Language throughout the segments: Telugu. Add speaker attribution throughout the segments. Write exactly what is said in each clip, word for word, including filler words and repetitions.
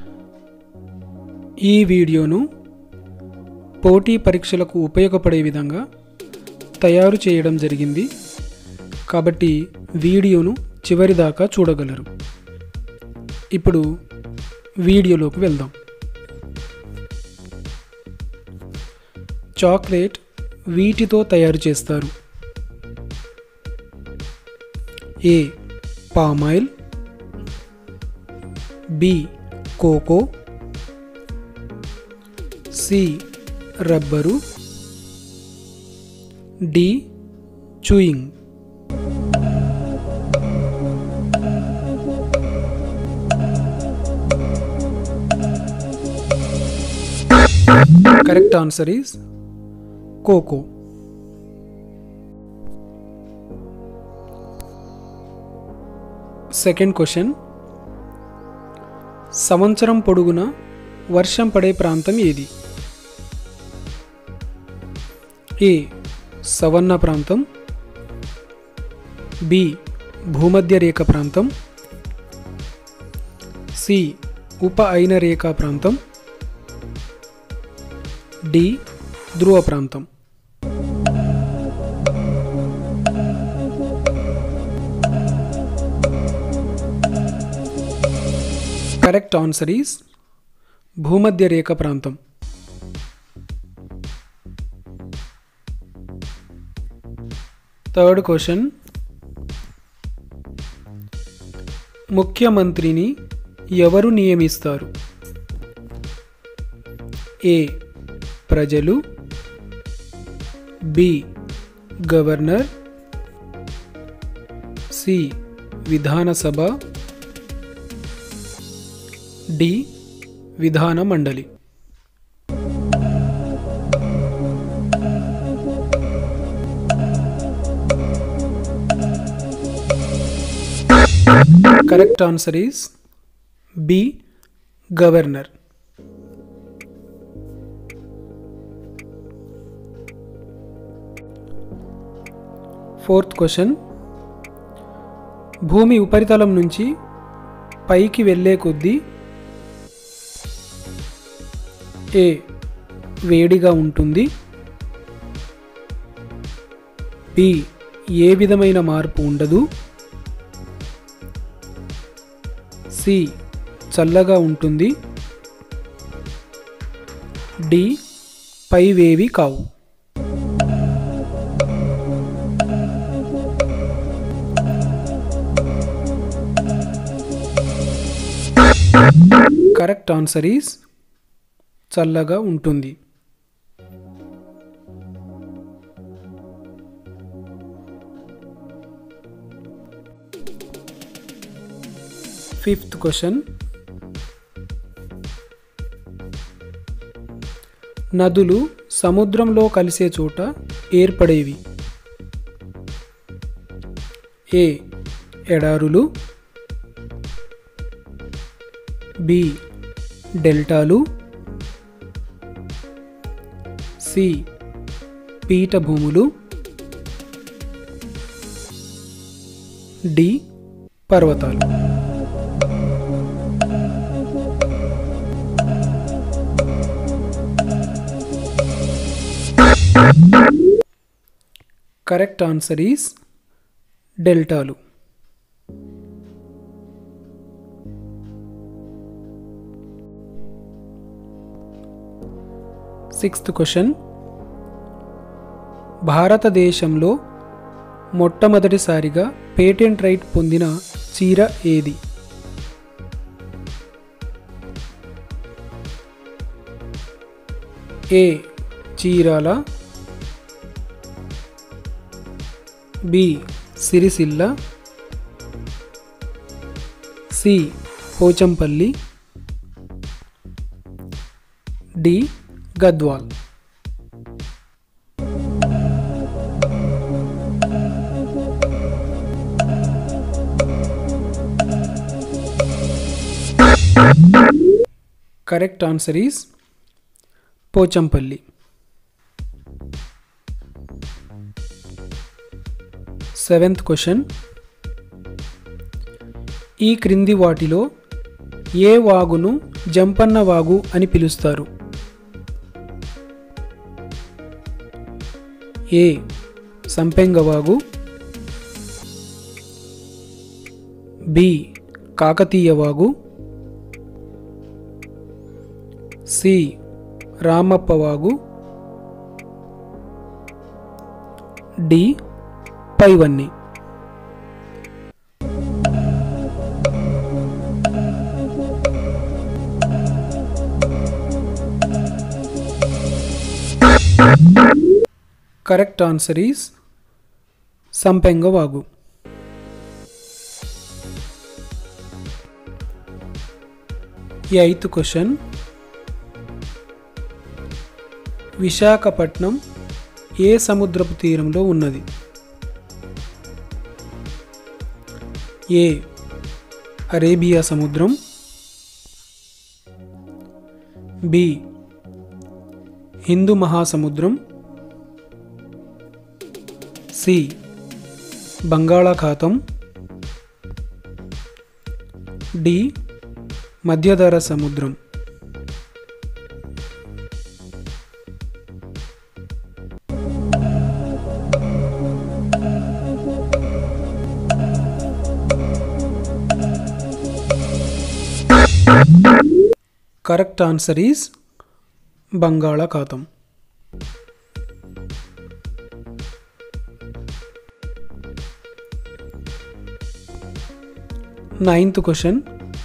Speaker 1: ఈ వీడియోను పోటీ పరీక్షలకు ఉపయోగపడే విధంగా తయారు చేయడం జరిగింది కాబట్టి వీడియోను చివరి దాకా చూడగలరు. ఇప్పుడు వీడియోలోకి వెళ్దాం. చాక్లెట్ వీటితో తయారు చేస్తారు. A palm oil, B cocoa, C rubber, D chewing. Correct answer is cocoa. Second question, సంవత్సరం పొడుగునా వర్షం పడే ప్రాంతం ఏది? ఏ సవర్ణ ప్రాంతం, బి భూమధ్య రేఖ ప్రాంతం, సి ఉప అయిన రేఖా ప్రాంతం, డి ధ్రువ ప్రాంతం. కరెక్ట్ ఆన్సర్ ఈస్ భూమధ్య రేఖ ప్రాంతం. థర్డ్ క్వశ్చన్, ముఖ్యమంత్రిని ఎవరు నియమిస్తారు? ఏ ప్రజలు, బి గవర్నర్, సి విధానసభ, డి విధాన మండలి. Correct answer is B governor. Fourth question, భూమి ఉపరితలం నుంచి పైకి వెళ్ళే కొద్దీ ఏ వేడిగా ఉంటుంది, బి ఏ విధమైన మార్పు ఉండదు, సి చల్లగా ఉంటుంది, డి పైవేవి కావు. కరెక్ట్ ఆన్సర్ ఈస్ చల్లగా ఉంటుంది. ఫిఫ్త్ క్వశ్చన్, నదులు సముద్రంలో కలిసే చోట ఏర్పడేవి. ఏ ఎడారులు, బి డెల్టాలు, సి పీఠభూములు, డి పర్వతాలు. కరెక్ట్ ఆన్సర్ ఈస్ డెల్టాలు. సిక్స్త్ క్వశ్చన్, భారతదేశంలో మొట్టమొదటిసారిగా పేటెంట్ రైట్ పొందిన చీర ఏది? A Chirala, B Sircilla, C Pochampally, D Gadwal. Correct answer is Pochampally. Seventh question, ఈ క్రింది వాటిలో ఏ వాగును జంపన్న వాగు అని పిలుస్తారు? ఏ సంపెంగ వాగు, బి కాకతీయ వాగు, సి రామప్ప వాగు, డి పైవన్నీ. కరెక్ట్ ఆన్సర్ ఈస్ సంపెంగ వాగు. ఈ ఎయిత్ క్వశ్చన్, విశాఖపట్నం ఏ సముద్రపు తీరంలో ఉన్నది? ఏ అరేబియా సముద్రం, బి హిందూ మహాసముద్రం, సి బంగాళాఖాతం, డి మధ్యధరా సముద్రం. కరెక్ట్ ఆన్సర్ ఈస్ బంగాళాఖాతం. నైన్త్ క్వశ్చన్,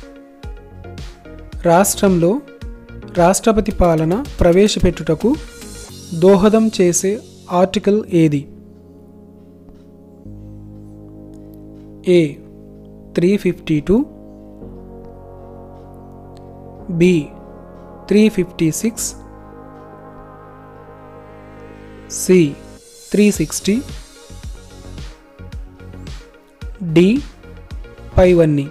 Speaker 1: రాష్ట్రంలో రాష్ట్రపతి పాలన ప్రవేశపెట్టుటకు దోహదం చేసే ఆర్టికల్ ఏది? A three fifty two, B three fifty six, C three sixty, D పైవన్నీ.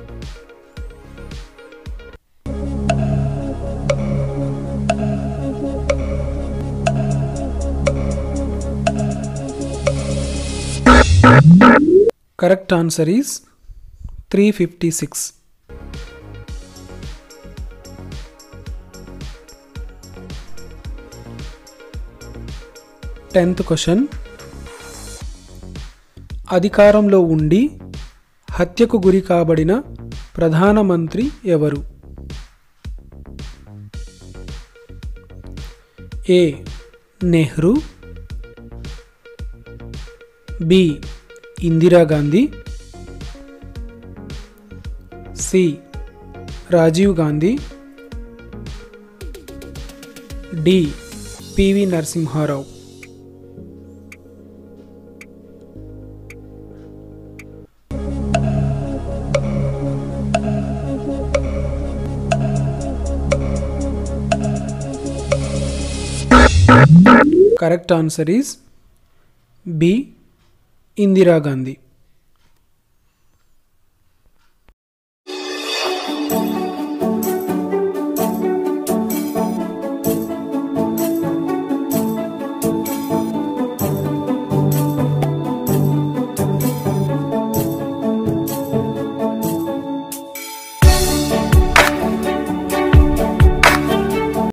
Speaker 1: Correct answer is three fifty six. Tenth question, అధికారంలో ఉండి హత్యకు గురి కాబడిన ప్రధానమంత్రి ఎవరు? A Nehru, B Indira Gandhi, C Rajiv Gandhi, D PV Narasimha Rao. Correct answer is B Indira Gandhi.